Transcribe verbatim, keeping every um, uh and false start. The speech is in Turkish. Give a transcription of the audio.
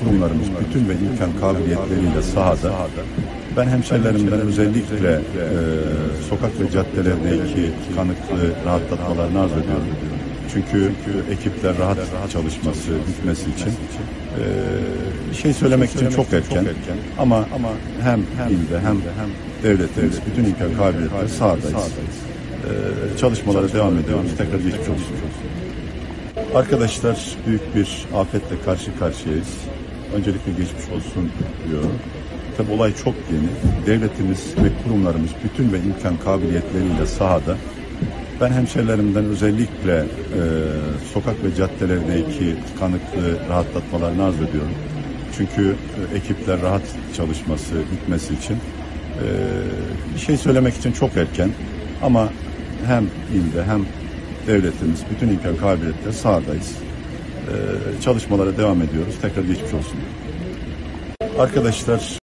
kurumlarımız bütün ve imkan kabiliyetleriyle sahada. Ben hemşerilerimden özellikle e, sokak ve caddelerdeki tıkanıklığı rahatlatmalarını arz ediyorum. Çünkü ekipler rahat çalışması, bitmesi için e, bir şey söylemek için çok erken. Ama hem ilde hem devletimiz bütün imkan kabiliyetleri sahadayız. E, çalışmalara devam ediyoruz. Tekrar geçmiş olsun. Arkadaşlar, büyük bir afetle karşı karşıyayız. Öncelikle geçmiş olsun diyorum. Tabi olay çok yeni. Devletimiz ve kurumlarımız bütün ve imkan kabiliyetleriyle sahada. Ben hemşerilerimden özellikle e, sokak ve caddelerdeki tıkanıklığı rahatlatmalarını arz ediyorum. Çünkü e, ekipler rahat çalışması, bitmesi için e, bir şey söylemek için çok erken. Ama hem ilde hem devletimiz bütün imkan kabiliyetleri sahadayız. E, çalışmalara devam ediyoruz. Tekrar geçmiş olsun. Arkadaşlar,